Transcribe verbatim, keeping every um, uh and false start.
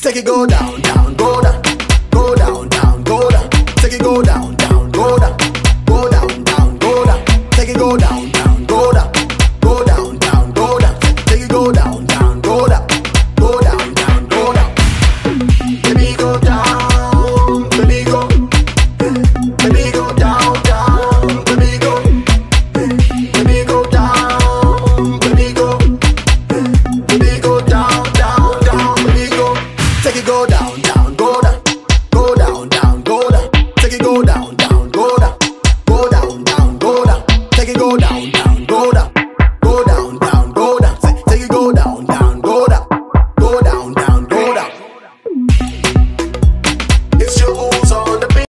Take it go down, down, go down, go down, down, go down. Take it go down, down, go down, go down, down, go down. Take it go down, down, go down, go down, down, go down. Take it go down, down, go down, go down, down, go down. Baby go down, baby go, baby go down, down, baby go, baby go down, baby go, baby go down, down, down, baby go. Take it go down, down.